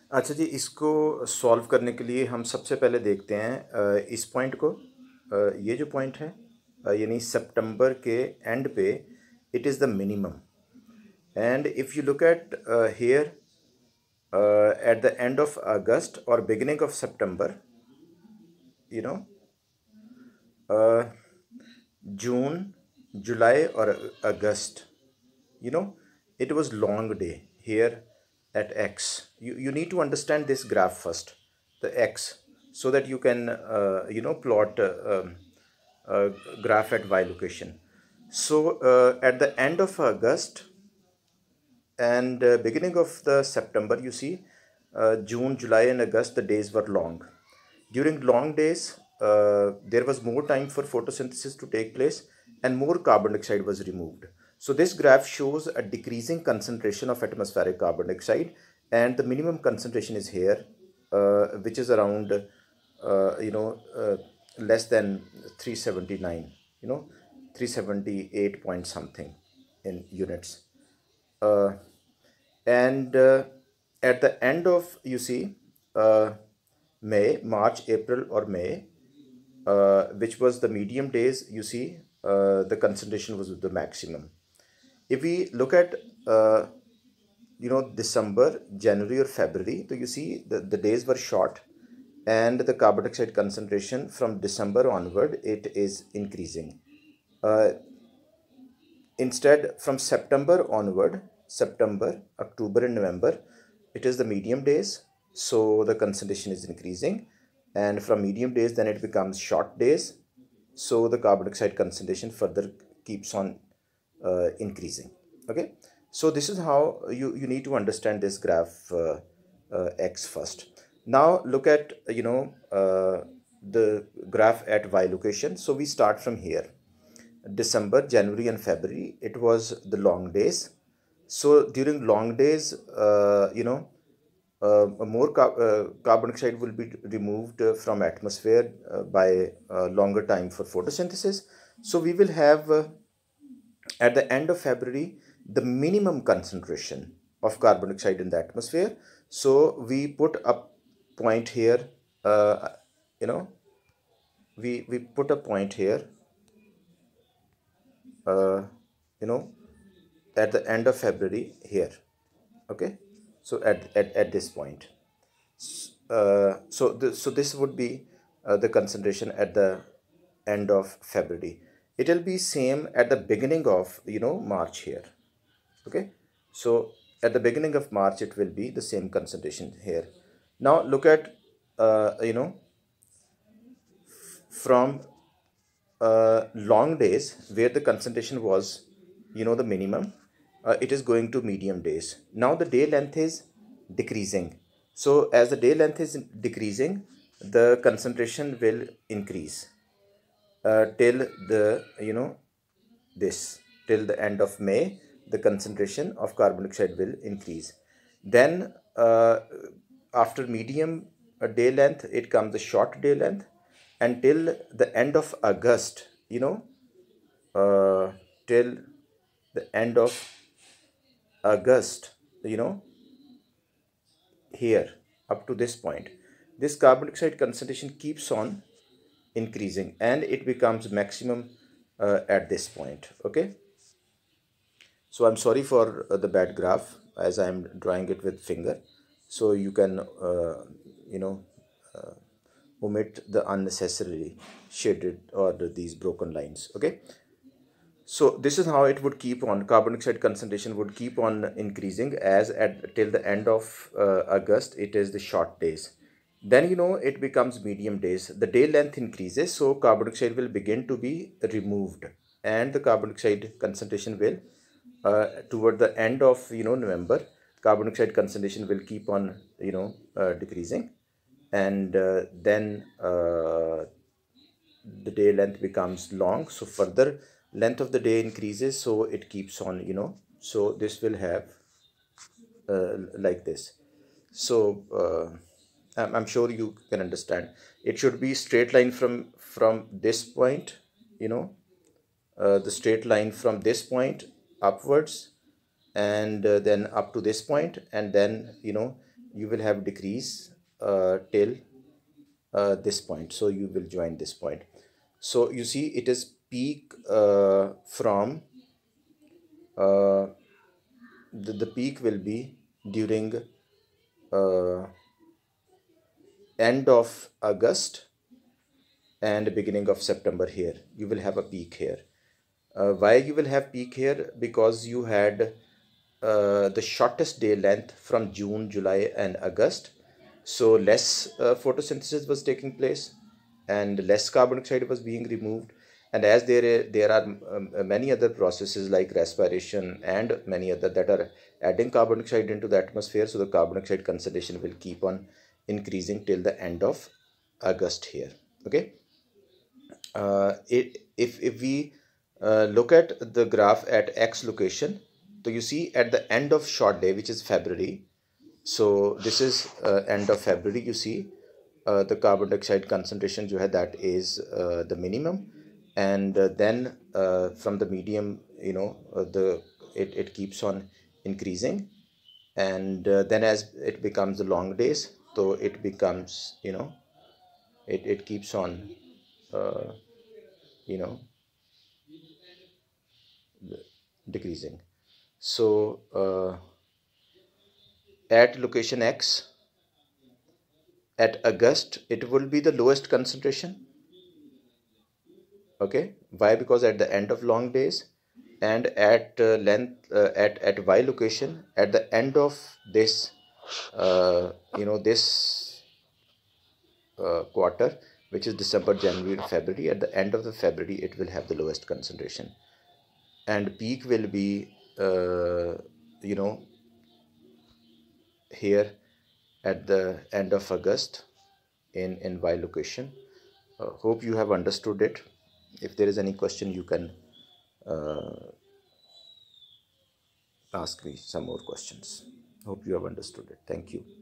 अच्छा जी, इसको सॉल्व करने के लिए हम सबसे पहले देखते हैं इस पॉइंट को। ये जो पॉइंट है यानी सितंबर के एंड पे it is the minimum. And if you look at here at the end of August or beginning of September, you know, uh, June, July or August, you know, it was long day here at X. You need to understand this graph first, the X, so that you can, plot uh, graph at Y location. So at the end of August, and beginning of the September, you see, June, July and August, the days were long. During long days, there was more time for photosynthesis to take place and more carbon dioxide was removed. So this graph shows a decreasing concentration of atmospheric carbon dioxide, and the minimum concentration is here, which is around less than 379, 378 point something in units. uh, and at the end of, you see, May, March, April or May, which was the medium days, you see, the concentration was the maximum. If we look at December, January or February, so you see the days were short and the carbon dioxide concentration from December onward it is increasing. uh, Instead, from September onward, September, October and November, it is the medium days, so the concentration is increasing. And from medium days, then it becomes short days, so the carbon dioxide concentration further keeps on increasing. Okay, so this is how you need to understand this graph X first. Now look at the graph at Y location. So we start from here. December, January, and February, it was the long days. So during long days, more carbon dioxide will be removed from atmosphere by longer time for photosynthesis. So we will have at the end of February the minimum concentration of carbon dioxide in the atmosphere. So we put a point here. Uh, you know, we put a point here. Uh, you know at the end of February here. Okay, so at this point, so this would be the concentration at the end of February. It will be same at the beginning of March here. Okay, so at the beginning of March it will be the same concentration here. Now look at from long days where the concentration was the minimum, it is going to medium days. Now the day length is decreasing, so as the day length is decreasing, the concentration will increase till the this till the end of May. The concentration of carbon dioxide will increase. Then after medium day length, it comes the short day length, until the end of August, till the end of August, you know, here up to this point, this carbon dioxide concentration keeps on increasing and it becomes maximum at this point. Okay, so I'm sorry for the bad graph as I'm drawing it with finger, so you can you know omit the unnecessarily shaded or these broken lines. Okay, so this is how it would keep on. Carbon dioxide concentration would keep on increasing as at till the end of August it is the short days. Then it becomes medium days. The day length increases, so carbon dioxide will begin to be removed, and the carbon dioxide concentration will toward the end of November, carbon dioxide concentration will keep on decreasing, and then the day length becomes long, so further length of the day increases, so it keeps on so this will have like this. So I'm sure you can understand. It should be straight line from this point, the straight line from this point upwards, and then up to this point, and then you will have decrease till this point. So you will join this point. So you see it is peak from the peak will be during uh, end of August and beginning of September. Here you will have a peak here. Why you will have peak here? Because you had the shortest day length from June, July and August. So less photosynthesis was taking place and less carbon dioxide was being removed. And as there are many other processes like respiration and many other that are adding carbon dioxide into the atmosphere, so the carbon dioxide concentration will keep on increasing till the end of August here. Okay. If we look at the graph at X location, so you see at the end of short day, which is February, so this is end of February, you see the carbon dioxide concentration जो है that is the minimum, and then from the medium, it keeps on increasing, and then as it becomes the long days, so it becomes, it keeps on uh, you know decreasing. So at location X at August it will be the lowest concentration. Okay, why? Because at the end of long days, and at length at Y location at the end of this this quarter, which is December, January and February, at the end of the February it will have the lowest concentration, and peak will be you know here at the end of August in Y location. Hope you have understood it. If there is any question, you can ask me some more questions. Hope you have understood it. Thank you.